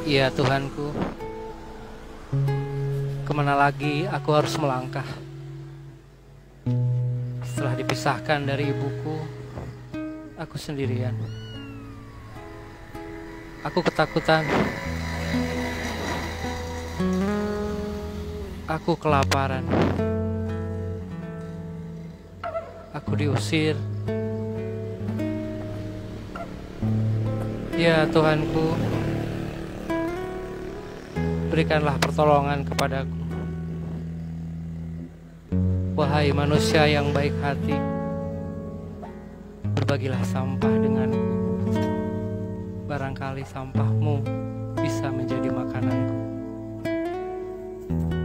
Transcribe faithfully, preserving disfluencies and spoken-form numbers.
Ya Tuhanku, kemana lagi aku harus melangkah setelah dipisahkan dari ibuku? Aku sendirian. Aku ketakutan. Aku kelaparan. Aku diusir. Ya Tuhanku, berikanlah pertolongan kepadaku. Wahai manusia yang baik hati, berbagilah sampah denganku. Barangkali sampahmu bisa menjadi makananku.